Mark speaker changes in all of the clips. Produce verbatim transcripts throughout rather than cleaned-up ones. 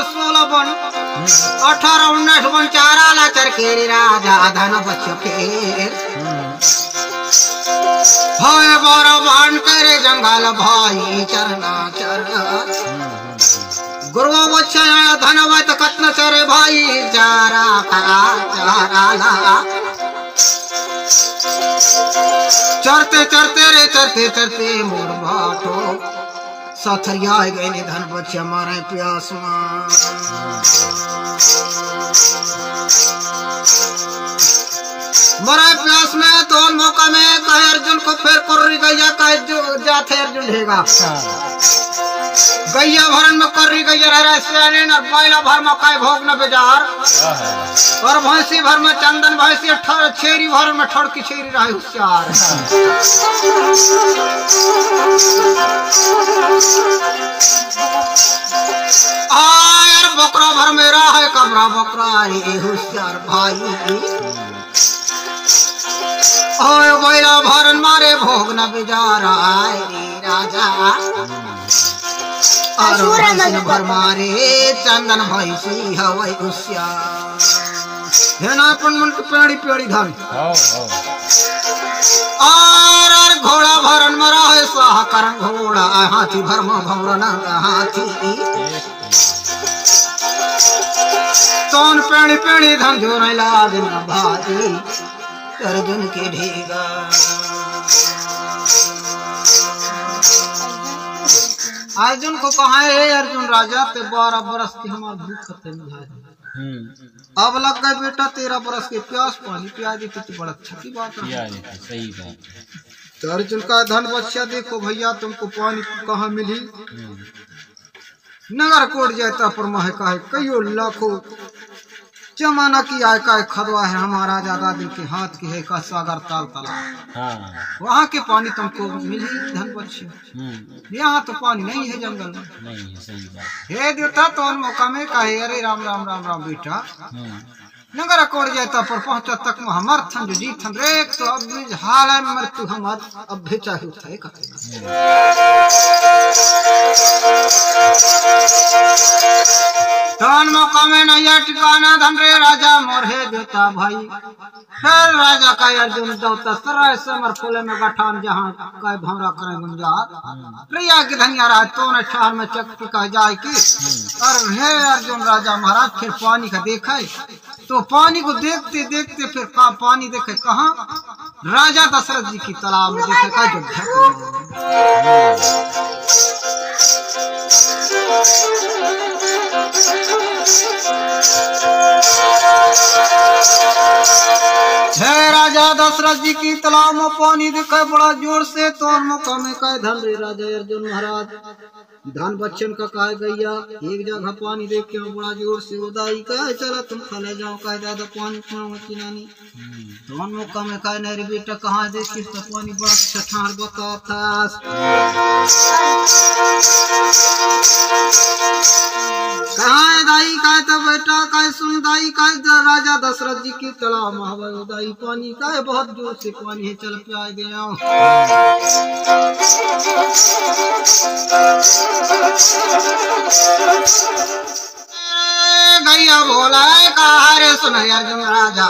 Speaker 1: सोलह बन अठारह उन्नीस बन चारा लाचर के राजा धन बच फेर भाई बारह बाण करे जंगल भाई चरना चर गुरु बच्चा धनवत कत्न चरे भाई चारा करा चारा ला चरते चरते रे चरते चरते मोर भाटो सथरिया गए ने धन बच्चा मारे प्यास मरे प्यास में तो मौका में कहे अर्जुन को फिर कर गैया कहे जो जाते अर्जुन ढेगा गैया भरन में कर रही गैया रह बैला भर में काय भोग न बेजार और भैंसी भर में चंदन भैंसी छेरी भर में ठड़की छेरी रहे होशियार आयर बकरा भर में रहा है कमरा बकरा रे होशियार भाई और बैला भरन मारे भोग न बेजार आए रे राजा भर मारे चंदन भैसी हवाई है ना अपन मन के पेड़ी पेड़ी धन और घोड़ा भरन मरा है साह करन घोड़ा हाथी भर में भौरन हाथी तोन पेड़ी पेड़ी धन जो नहीं लाग न भाती अर्जुन के ढेगा अर्जुन को कहा है अर्जुन राजा ते बारह बरस की हमार भूख खत्म है अब लग गए बेटा तेरह बरस के प्यास पानी पिया दी तो बड़ा अच्छा की बात है
Speaker 2: सही बात
Speaker 1: तो अर्जुन का धन बच्चा देखो भैया तुमको पानी कहाँ मिली नगर कोट जाता पर मह का है कईयों लाखों जमाना की आय का खदवा है हमारा ज्यादा दिन के हाथ की है का सागर ताल तालाब हाँ। वहाँ के पानी तुमको मिली धन बच्चे यहाँ तो पानी नहीं है जंगल में
Speaker 2: नहीं है सही बात
Speaker 1: हे देवता तो मौका में कहे अरे राम राम राम राम बेटा नगर कोड़ जाता पर पहुंचा तक में हमर थन जो जी थन रे तो अब हाल है मृत्यु हमार अब भी चाहे उठाए कहते धन मौका में नैया टिकाना धन रे राजा मोर है देता भाई फिर राजा का अर्जुन दौता सराय समर फूले में गठान जहाँ का भौरा करे गुंजार प्रिया की धनिया रहा तो न ठहर में चक्की कह जाए की और हे अर्जुन राजा महाराज फिर पानी का देखा तो पानी को देखते देखते फिर का पानी देखे कहाँ राजा दशरथ जी की तालाब में देखे का जो जय राजा दशरथ जी की तालाब में पानी दिखे बड़ा जोर से तो मौका में कहे धन रे राजा अर्जुन महाराज धन बच्चन का कहा गैया एक जगह पानी देख के बड़ा जोर से उदाई कहे चला तुम खले जाओ कहे दादा पानी की नानी तो मौका में कहे नहीं बेटा कहाँ देखिए तो पानी बड़ा छठार बता था कहाँ है दाई कहे तो बेटा कहे सुन दाई कहे राजा दशरथ जी की तालाब में दाई पानी कहे बहुत जोर से पानी है चल पे आ गया गैया बोला कहा रे सुन अर्जुन राजा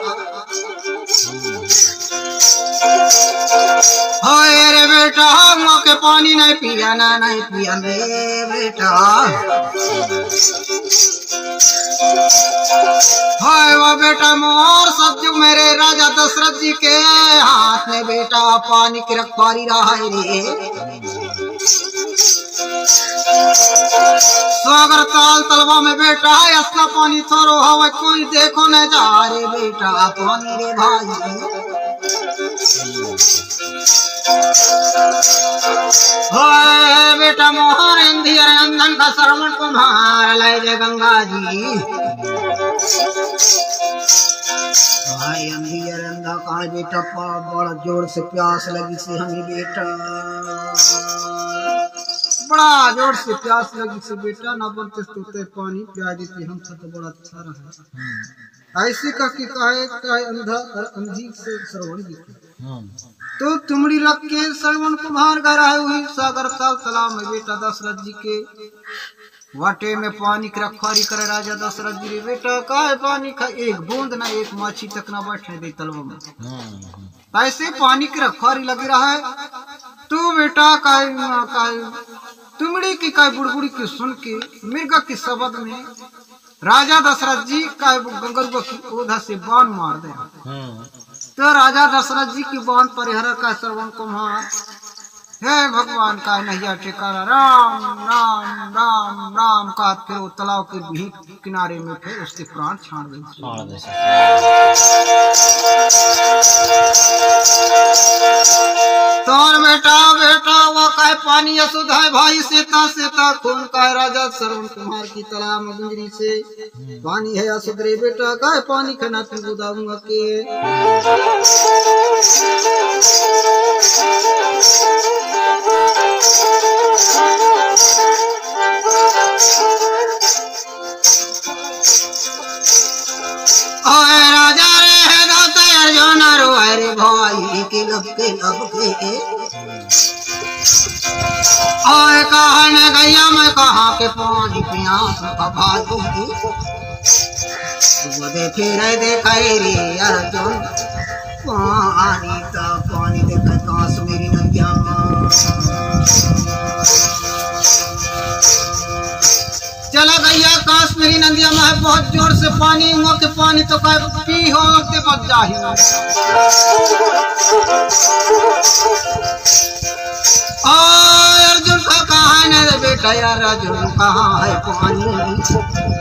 Speaker 1: रे बेटा मौके पानी नहीं पिया ना नहीं पिया रे बेटा हाय वो बेटा मोर सब जो मेरे राजा दशरथ जी के हाथ में बेटा पानी की रखवारी रहा है रे सागर ताल तलवा में बेटा है असला पानी थोरो हवा कोई देखो न जा रे बेटा पानी रे भाई हाय बेटा मोहर इंदियर अंधन का श्रवण कुम्हार लय जय गंगा जी भाई अंधियर अंधा कहा बेटा बड़ा जोर से प्यास लगी से हमें बेटा बड़ा जोर से प्यास लगी से बेटा ना बनते सोते पानी पिया देते हम सब तो बड़ा अच्छा रहा ऐसे का कि कहे कहे अंधा और अंधी से श्रवण की तो तुमड़ी रख के श्रवण कुम्हार घर आए हुई सागर ताल तालाब में बेटा दशरथ जी के वाटे में पानी की रखवारी करे राजा दशरथ जी रे बेटा काय पानी का एक बूंद ना एक माछी तक ना बैठने दे तलवा में। ऐसे पानी की रखवारी लगी रहा है। तू बेटा काय काय तुमड़ी की काय बुड़बुड़ी की सुन के मिर्गा की शब्द में राजा दशरथ जी काय गंगरुआ की ओधा से बाण मार दे। तो राजा दशरथ जी की बाण परिहर का श्रवण कुमार हे भगवान का नैया ठिकाना राम राम राम राम का फिर वो तालाब के भी किनारे में फिर उसके प्राण छाड़ दे। तो बेटा बेटा वो काय पानी अशुद्ध है भाई सीता सीता खून का राजा श्रवण कुमार की तालाब में गुंजरी से पानी है अशुद्ध रे बेटा काय पानी खाना तू बुदाऊंगा के। राजा रे अर्जुन रो अरे भाई के लब के लब के आए कहा ने गैया मैं कहा के पानी प्यास अभा दूंगी देखे रे देखा रे अर्जुन पानी का पानी देखा काश मेरी नैया चला गैया काश मेरी नदिया में बहुत जोर से पानी हुआ के पानी तो का पी हो के बच जा ही अर्जुन का कहा है बेटा यार अर्जुन कहाँ है पानी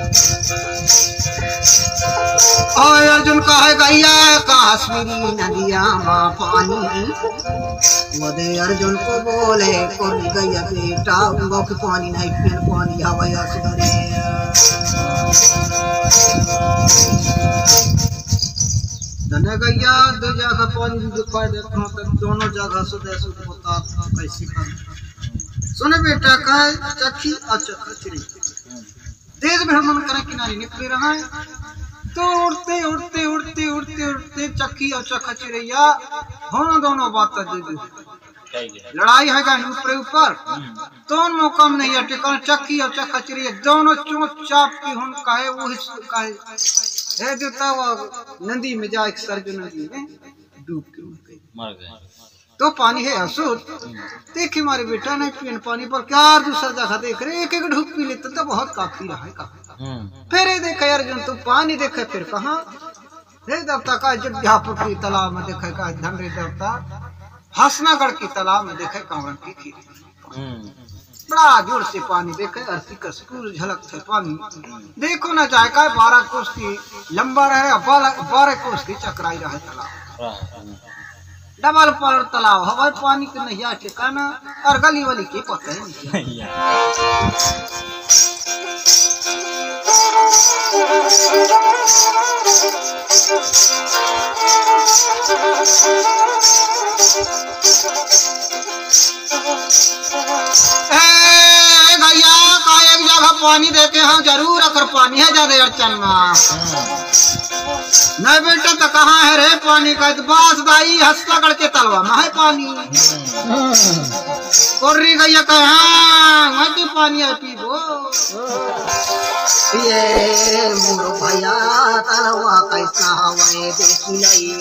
Speaker 1: और अर्जुन का है गैया काश मेरी नदिया में पानी वदे अर्जुन को बोले कौन गैया बेटा उनको के पानी नहीं पियन पानी हवाया सुधरे धने गैया दो जगह पानी दिखाई देता हूँ तब दोनों जगह सुधे सुध होता कैसी कर सुने बेटा का चक्की अच्छा खचरी तेज भ्रमण करे किनारे निकले रहा है तो उड़ते उड़ते उड़ते उड़ते उड़ते चक्की और चखचरिया दोनों दोनों बात लड़ाई है ऊपर ऊपर दोनों मौका में नहीं टिकन चक्की और चखचरिया दोनों चोट चाप की हुन कहे वो है देता वो नदी में जा एक सरजू नदी में डूब के मर गए। तो पानी है अशुद्ध देखे हमारे बेटा नहीं पीन पानी पर क्या दूसरा जगह देख रहे एक एक ढूक पी लेते तो बहुत काफी रहा है कहा फिर ये देखा अर्जुन तो पानी देखे फिर कहा हे देवता का अयोध्यापुर की तालाब में देखे का धनरे देवता हसनागढ़ की तालाब में देखे कांवड़ की खेती बड़ा जोर से पानी देखे अर्थी का स्कूल झलक से पानी देखो ना चाहे का बारह कोस की लंबा रहे बारह कोस की चकराई रहे तालाब डबल पर तालाब हवाई पानी के नैया ठिकाना और गली वाली के पता नहीं। गैया का एक जगह पानी देते हैं जरूर अगर पानी है ज्यादा अड़चन नहीं बेटा तो कहाँ है रे पानी का बास दाई हंसनागढ़ के तलवा में है पानी कोर्री गैया कहा मैं तो पानी है पीबो ये मोरो भैया तलवा कैसा हवाए देखी नहीं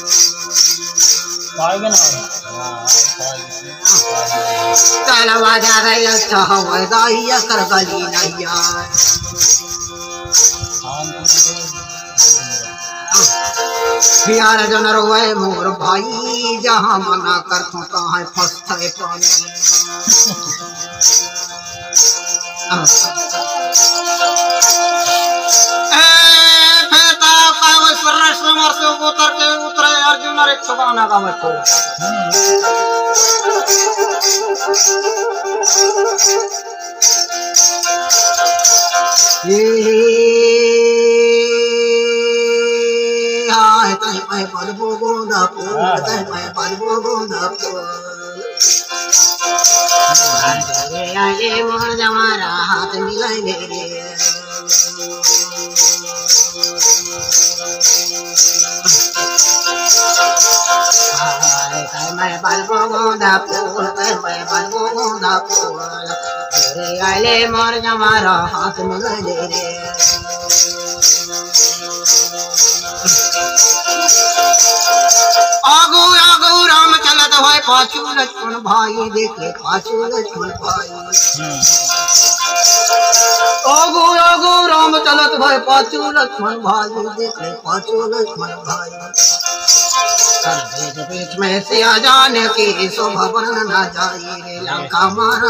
Speaker 1: तलवा जा रही अच्छा हवा दाई कर गली नहीं यार जो न रोए मोर भाई जहाँ मना कर तू कहाँ फंसता है पानी से उतर के उतरे अर्जुन और एक सबाना का मत मैं बलबो गोंदा फूल मैं बलबो गोंदा फूल आए मोर जमारा हाथ मिलाए मेरे मैं बलबो गोंदा फूल मैं बलबो गोंदा फूल रे आले मोर जमारा हाथ में ले रे आगू आगू राम चलत होय पाछू लक्ष्मण भाई देखे पाछू लक्ष्मण भाई आगू आगू राम चलत होय पाछू लक्ष्मण भाई देखे पाछू लक्ष्मण भाई सर्वे बीच में से आ जाने की शोभा बन ना जाए रे लंका मारा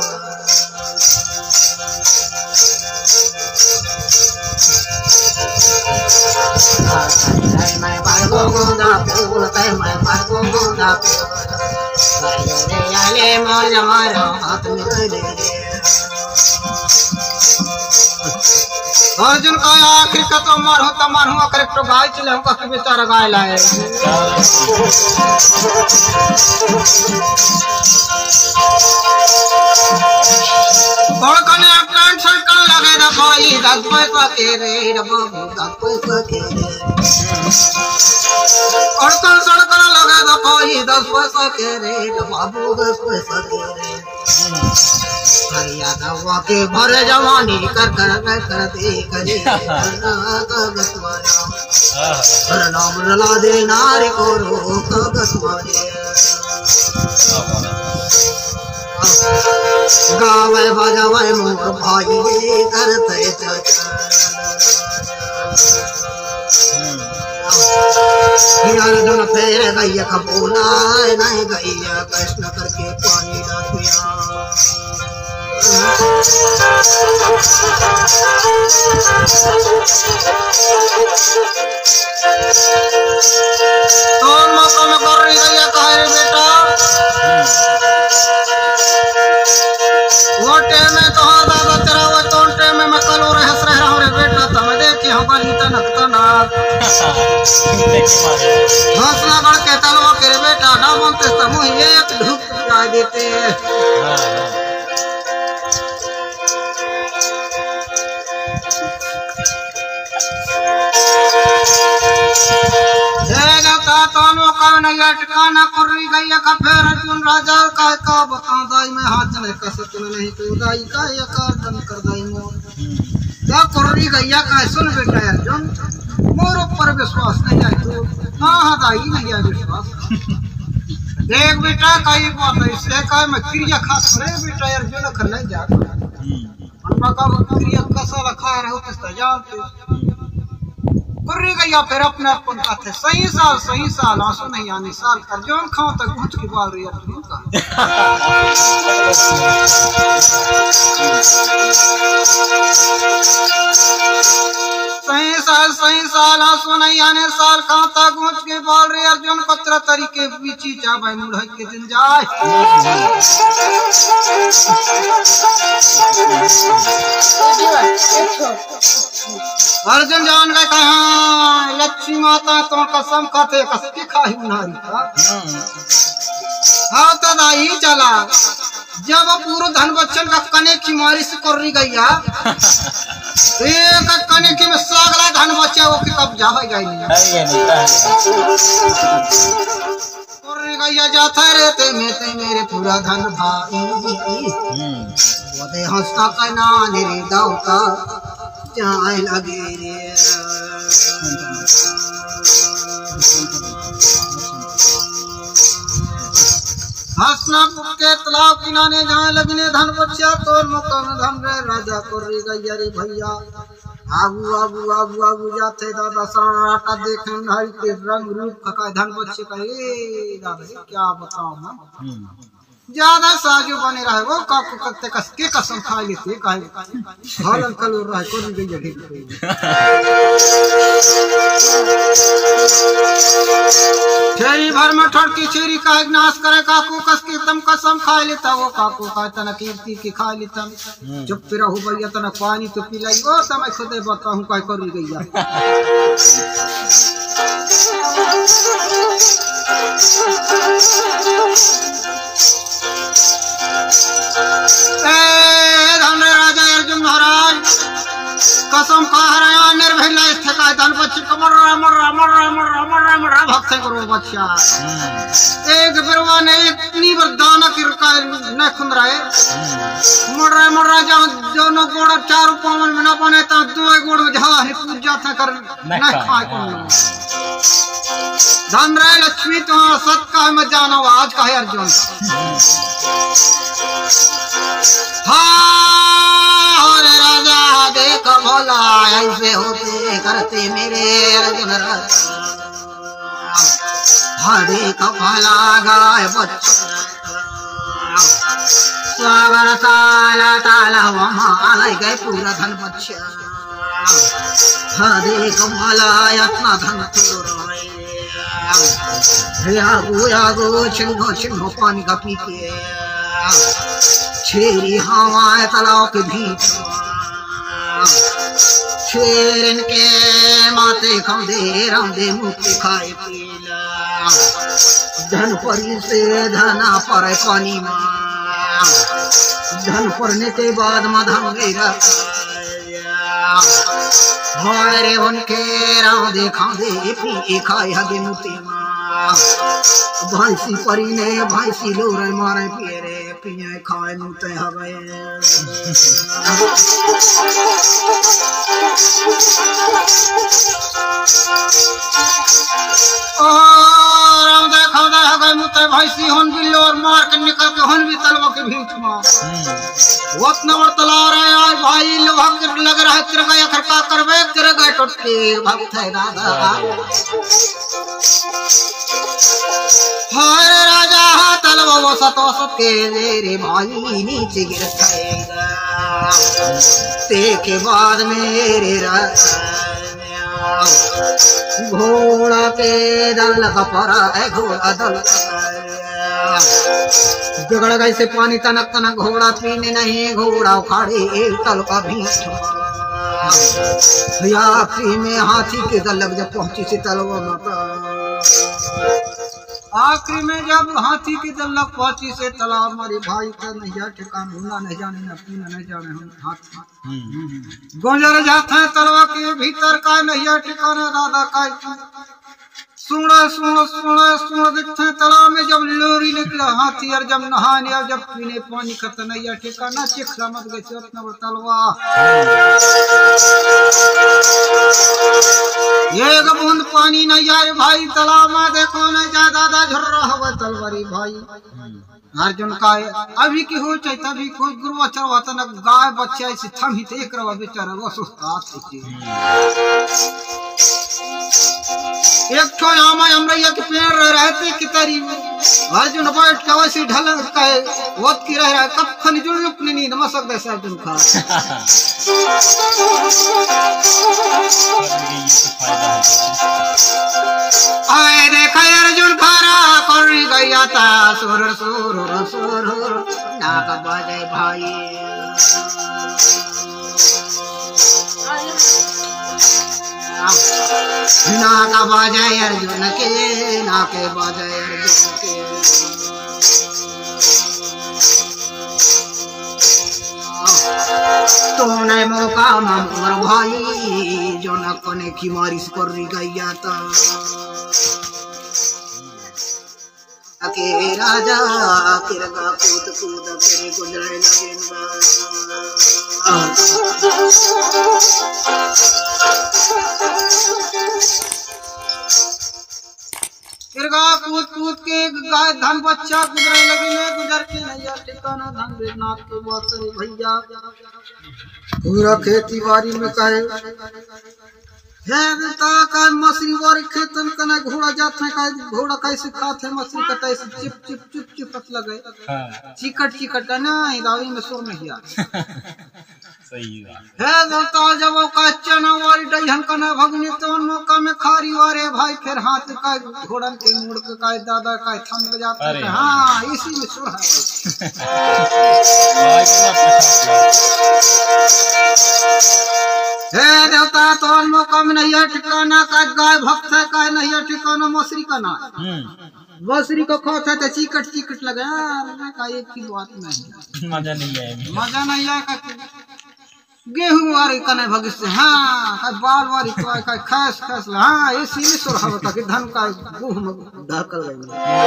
Speaker 1: मैं बागो गोदा फूल ते मैं बागो गोदा फूल आले मोर जमारा हाथ में ले रे अर्जुन का आखिर का तो मार हो तो मार हुआ करेक्ट तो गाय चले हमको कि बेचारा गाय लाए और कने कान सरकन लगे दा भाई दस पैसा के रे रे बाबू दस पैसा के रे और कन सरकन लगे दा भाई दस पैसा के रे रे बाबू दस पैसा के रे यादवा के भर जवानी कर कर कर कर दे करे कागज वाला हर नाम रला दे नारी को रो कागज वाले गावे बजावे मोर भाई करते अर्जुन फेर गैया कबूला नहीं गैया कृष्ण करके पानी रखिया तो मौका में कर रही गैया कहे रे बेटा वो टेम में तो हाँ दादा तेरा वो तो टेम में मैं कल और हंस रहा हूँ रे बेटा तब देखी हम बाली तनक तनक हंसना गढ़ के तलवा के रे बेटा ना बोलते समूह एक धूप लगा देते ठिकाना कर रही गई का फेर अर्जुन राजा का का बताऊं दाई में हाथ में कसत नहीं तो दाई का या का दम कर दाई मोर क्या कर रही गैया का सुन बेटा अर्जुन मोर ऊपर विश्वास नहीं है तो हां हां दाई नहीं है विश्वास देख बेटा कई बात है इससे का मैं क्रिया खास रे बेटा अर्जुन कर नहीं जा अन्ना का क्रिया कसा रखा रहे हो तो जानते कुर्री गया फिर अपने अपन का थे सही साल सही साल आंसू नहीं आने साल कर जो खाओ तक घुट की बाल रही अर्जुन का सही साल सही साल आंसू नहीं आने साल खाओ तक घुट की बाल रही अर्जुन को तरह तरीके बीची चा भाई मुड़ के दिन जाए अर्जुन जान गए कहा लक्ष्मी माता तो कसम खाते कसकी खाई उन्हारी हाँ तो दाई चला जब पूरा धन बच्चन का कने की मारी से कर रही गैया एक कने की में सागला धन बच्चा वो की कब्जा हो गई कर रही गैया जाता रहते में ते मेरे पूरा धन भाई वो दे हंसता कना मेरे दाऊता जाए लगे रे हंसना के तालाब किनारे जाए लगने धन बच्चा तोर मुकाम धन रे राजा कर रही गैया रे भैया आगू आगू आगू आगू जाते दादा सराटा देखे हरी के रंग रूप का धन बच्चे का ए दादा क्या बताऊं मैं ज्यादा साजो बने रहे वो काकू करते कस के कसम खा लेते काहे हालन कलो रहा कोई गई जगह छेरी भर में ठड़की छेरी का नाश करे काकू कस के एकदम कसम खा लेता वो काकू का तना कीर्ति के खा लेता चुप रहो भैया तना पानी तो पिलाई ओ समय खुदे बताऊं काय कर गई राजा अर्जुन महाराज कसम खा रहा निर्भय का धन बच्चे कमर रामर रामर रामर रामर रामर राम भक्त करो बच्चा एक बिरवा ने इतनी वरदान किरका न खुन रहे मर रहा मर रहा जहाँ दोनों गोड़ चारों पावन में न बने तो दो गोड़ जहाँ है पूजा था कर न खाए कौन धन रहे लक्ष्मी तो सत का में जाना आज का है अर्जुन हाँ अरे राजा देख भोला ऐसे होते करते मेरे अर्जुन हरे कपाला गाय बच्चा सागर ताला ताला वहाँ लग गए पूरा धन बच्चा हरे कपाला इतना धन यागो यागो छिन्नो छिन्नो पानी का पी के छेरी हवाएं तालाब के बीच शेरन के माते खौदे रामदे मुक्ति खाए पीला धन परी से धना पर पानी में धन पड़ने के बाद मधम गिरा हरे उनके रामदे खादे पी खाए हगे मुक्ति भैंसी परी ने भैंसी लोरे मारे पियरे पिए खाए मुते हवे राम देखा दे हगे मुते भैंसी हन भी लोर मार के निकल के हन भी तलवा के भींच मार वक्त नवर तला रहे आज भाई लोहा लग रहा है तेरे गया खरका करवे तेरे गए टुटके भक्त है दादा हरे राजा तलवा वो सतो सके मेरे भाई नीचे गिरता ते के बाद मेरे घोड़ा के दल का परा है घोड़ा दल बिगड़ गए से पानी तनक तनक घोड़ा पीने नहीं घोड़ा उखाड़े एक तल का भी आखिरी में हाथी के दल लग जब पहुंची से तलवा माता आखिरी में जब हाथी की दल्ला पहुंची से तालाब हमारे भाई का नहीं ठिकाना होना नहीं जाने न पीना नहीं जाने हम हाथ गुजर जाते हैं तलवा के भीतर का नहीं ठिकाना दादा का सुना सुना सुना सुना दिखते हैं तालाब में जब लोरी निकला हाथी और जब नहाने और जब पीने पानी खत्म नहीं ठिकाना चिखला मत गए चौथ तलवा एक बूंद पानी नहीं आए भाई तालाब में देखो नहीं जा दादा झर रहा हुआ तलवारी भाई अर्जुन का अभी की हो चाहे तभी कोई गुरु चरवाता न गाय बच्चा ऐसे थम ही देख रहा बेचारा वो सुस्तात एक ठो आमा अमरैया के पेड़ रहते की तरी अर्जुन बैठ के वैसे ढल का वोत की रह रहा कब खन जुल्लुक नहीं नमस्क दे अर्जुन का आए देखा अर्जुन खारा कर गया था सुर सुर सुर नाक बजे भाई नाक बजे अर्जुन के नाके बजे अर्जुन के तो ने मौका मर भाई जो न कोने की मारिश कर गया था अके राजा किरगा कूद कूद करे गुजरे लगेगा किरगा कूद कूद के गाय धन बच्चा गुजरे लगे गुजर के नैया ठिकाना धन बेनाथ के बहुत सारे भैया पूरा खेती बाड़ी में कहे का मछली वारी खेतन कना घोड़ा जाते हैं घोड़ा कैसे खाते हैं मछली का तैसे चिप चिप चिप चिपक लगे चिकट चिकट का नहीं दावी में सुर नहीं आ
Speaker 2: सही बात
Speaker 1: है बोलता जब वो का चना वारी डहन कना भगनी तो मौका में खारी वारे भाई फिर हाथ का घोड़न के मुड़ के का दादा का थम लग जाता है हां इसी में सुर है हे देवता तो मौका में नहीं ठिकाना का गाय भक्त है का नहीं ठिकाना मछली का ना मछली को खाता तो चिकट चिकट लगे यार का एक की बात नहीं
Speaker 2: मजा नहीं आया
Speaker 1: मजा नहीं आया गेहूं वारी कने भगिस हाँ काय बाल वारी तो काय खास खास हाँ ये सीने सुर हवता कि धन का गुह में धकल गई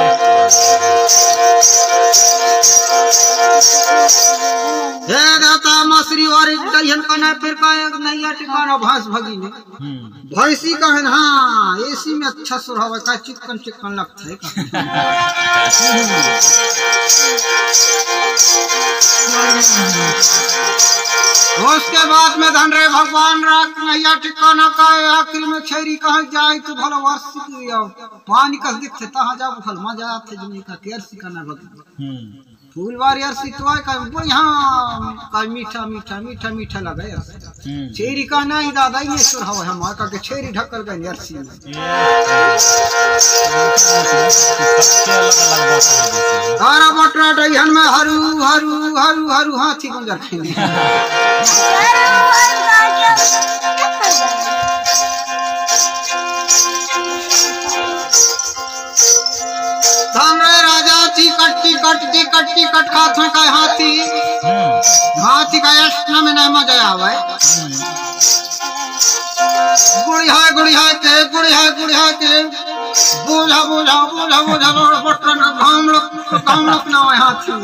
Speaker 1: हे दाता मसरी वारी दहिन कने फिर का नैया ठिकाना भांस भगी ने भैंसी का है हाँ एसी में अच्छा सुर हवा का चिकन चिकन लगता है उसके बाद में धन रे भगवान रात नैया ठिकाना का आखिर में छेरी कहाँ जाए तो भला वर्ष पानी कस दिखते तहाँ जा भल मजा आते जिन्हें का केर सिखाना भगवान फूल वारी अर्सी तो आए का यहाँ का मीठा मीठा मीठा मीठा लगा छेरी का नहीं दादा ये सुर हवा हम का के छेरी ढकल गई अर्सी में तारा बटरा डहन में हरू हरू हरू हरू हाथी गुंजर खेले राजा टिकट टिकट टिकट टिकट हाथ में का हाथी हाथी का यश्न में नहीं मजा आवे गुड़िया गुड़िया के गुड़िया गुड़िया के बोझा बोझा बोझा बोझा बटन घाम लोग घाम लोग ना है हाथी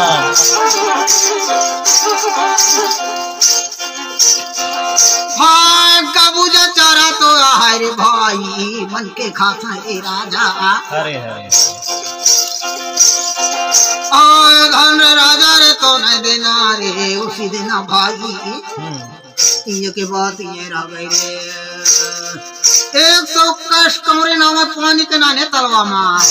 Speaker 1: भाई कबूजा चारा तो हरे भाई मन के खाता है राजा
Speaker 2: हरे हरे
Speaker 1: आए धन राजा रे तो नहीं देना रे उसी देना भाई ये के बात ये रह गई रे एक सौ कश कमरे नाम पानी के नाने तलवा माँ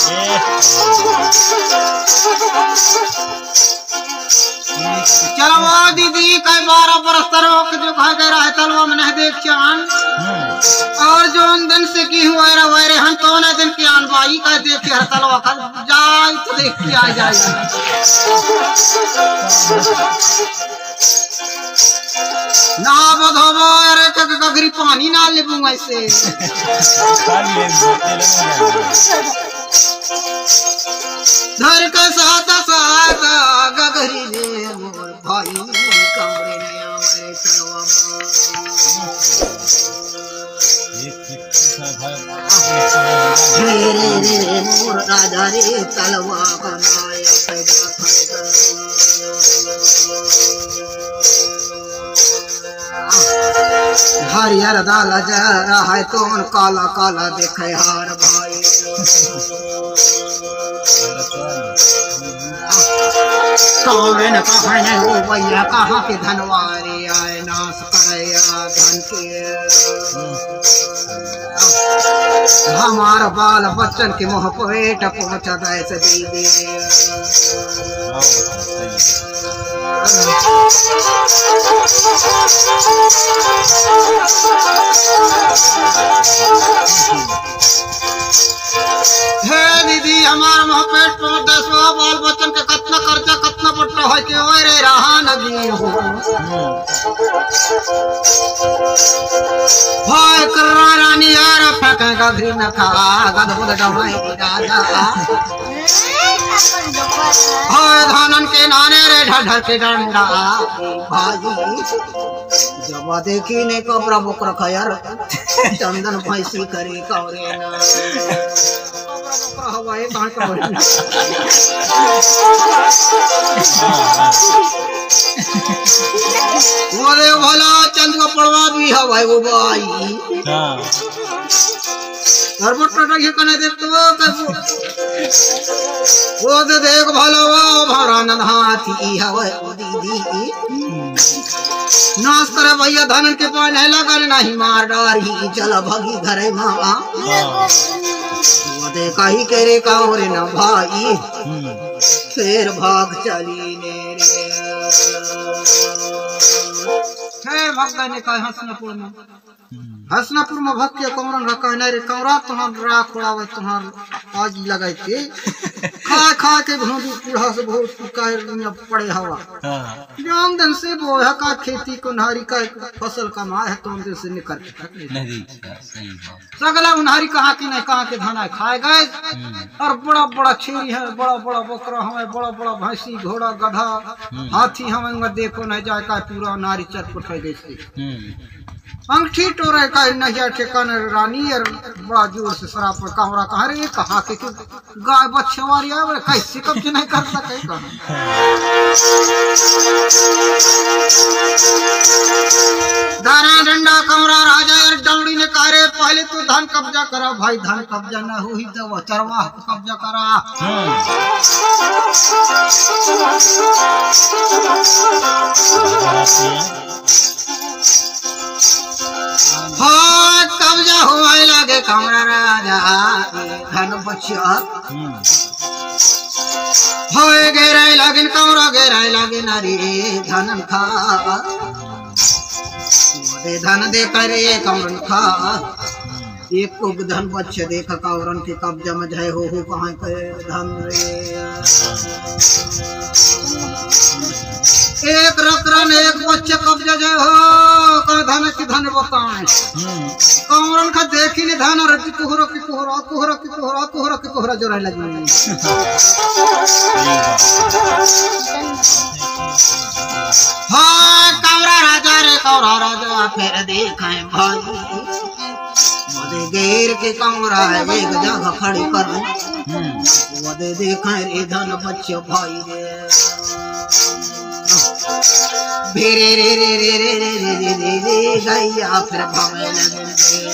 Speaker 1: चलवा दीदी कई बारह बरस तरह जो कहा गया है तलवा में नहीं देख चान और जो दिन से की हुआ रे वैरे हम तो न दिन की आन भाई का देख के तलवा का जाए तो देख के आ जाए ना बधो अरे कगरी पानी ना लेबूंगा ऐसे धर का साथ साथ गगरी ने मोर भाई कमरे में आवे तलवा रे रे मोर राजा रे तलवा बनाया पैदा हरियर दाल जरा है तो काला काला देखे हार भाई कौन कहने हो भैया कहाँ के धनवारे आए नाश करया धन के हमारा बाल बच्चन के मुँह पेट पहुँचा दे से दीदी हे दीदी हमारा मुँह पेट पहुँच दे सो बाल बच्चन के कतना खर्चा कतना पट्टा है के ओरे रहा नगी हो भाई करा रानी यार फेंकेगा घी न खा गद बुद डमाई राजा भाई धानन के नाने रे ढढ़ के डंडा भाई जब देखी ने कपड़ा बुकरा खयर चंदन भैंसी करे कौरे ना हवाए कहाँ का बोले भला चंद का पड़वा भी हवाए वो भाई घर बट्टा ये कने देख तो वो दे देख भला वो भरा नहाती हवाए वो दीदी नाश करे भैया धन के पान है लगन नहीं मार डारी चल भगी घरे माँ वो देखा ही करे कावरे ना भाई फिर भाग चली ने रे भगवान ने कहा हसनपुर में हसनपुर में भक्त के कमरन रखा है रे कमरा तुम्हारा राख उड़ावे तुम्हार आज लगाए थे खा खा के भोंदू बूढ़ा से बहुत पड़े हवा आमदन से वो है का खेती को नारी का फसल कमा है तो आमदन से निकल सगला उन्हारी कहाँ की नहीं कहाँ के धाना खाए गए और बड़ा बड़ा छेरी है बड़ा बड़ा बकरा हमें बड़ा बड़ा भैंसी घोड़ा गधा हाथी हमें देखो नहीं जाए का पूरा नारी चरपट है जैसे अंगठी टोरे का नहिया ठेकान रानी और बड़ा जोर से शराब पर कावड़ा कहा रे कहाँ के गाय बच्चे वाली है कैसे कब्जे नहीं कर सके दाना डंडा कमरा राजा और डमड़ी ने कहा रे पहले तो धन कब्जा करा भाई धन कब्जा न हुई तो वो चरवाह को कब्जा करा हाँ कब्जा हुआ लगे कमरा राजा धन बच्चा होए गेराई लगिन कमरा गेराई लगे नारी धन खा दे धन दे करे कमरन खा एक को धन बच्चे देखा कौरन के कब्जा में जय हो हो कहाँ के धन रे एक रकरन एक बच्चे कब्जा जय हो का धन की धन बताएं कौरन का देखी ले धन और की कोहरा की कोहरा कोहरा की कोहरा कोहरा की कोहरा जो रह लगी हाँ कौरा राजा रे कौरा राजा फिर देखें भाई मदे गेर के कमरा है एक जगह खड़ी कर मदे देखें रे धन बच्चे भाई रे भेरे रे रे रे रे रे रे रे रे रे गैया फिर भावे लगे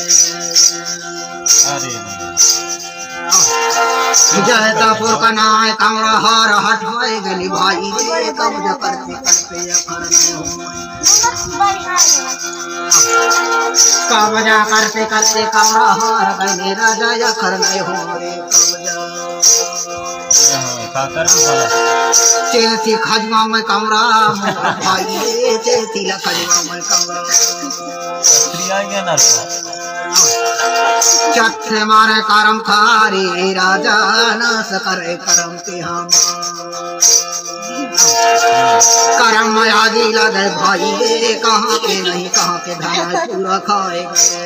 Speaker 1: जयतापुर का नाम है कमरा हार हटवाए गली भाई रे कब्जा करते करते कब्जा करते करते कमरा हार गए राजा या कर गए हो रे चेती खजवा में कमरा भाई रे चेती खजवा में कमरा चट्टे मारे करम खारे राजा नास करे करम के हम करम आदि लगे भाई रे कहाँ के नहीं कहाँ के धन पूरा खाए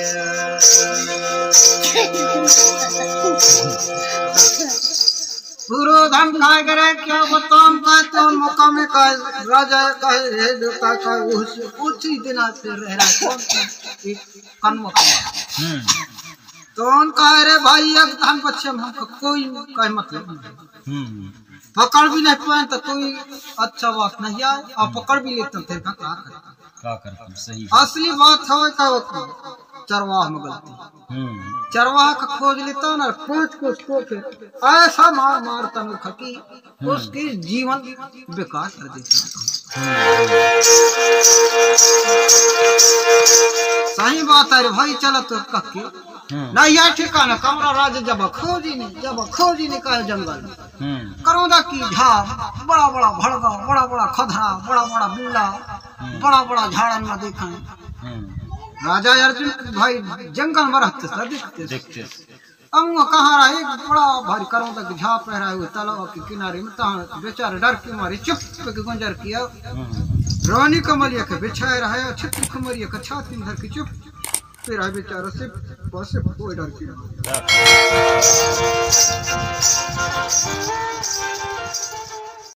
Speaker 1: पूरा धन खाए करे क्या बताऊं का तो मौका में का राजा कहे रे देवता का उस दिन से रह रहा कौन कौन तो कह रे भाई अब धन बच्चे में कोई कहे मतलब नहीं पकड़ भी नहीं पाए तो कोई अच्छा बात नहीं है और पकड़ भी लेते थे क्या क्या करते सही असली बात है का चरवाह में गलती चरवाह का खोज लेता ना खोज को उसको ऐसा मार मारता मुखा की उसके जीवन बेकार कर देता सही बात है भाई चलो तो कक्के नहीं यार ठिकाना कमरा राजा जब खोजी नहीं जब खोजी नहीं कहा जंगल करोदा की झाड़ बड़ा बड़ा भड़गा बड़ा बड़ा खधरा बड़ा बड़ा बिल्ला बड़ा बड़ा झाड़न में देखा राजा अर्जुन भाई जंगल में रहते देखते देखते अब वो कहाँ रहा एक बड़ा भारी करोदा की झाड़ पहरा हुए तालाब के किनारे में तहाँ बेचारे डर के मारे चुप के गुंजर किया रानी कमलिया के बिछाए रहा छत्री कमलिया का छाती में धर के चुप फिर आए बेचारा से बस से कोई डर किया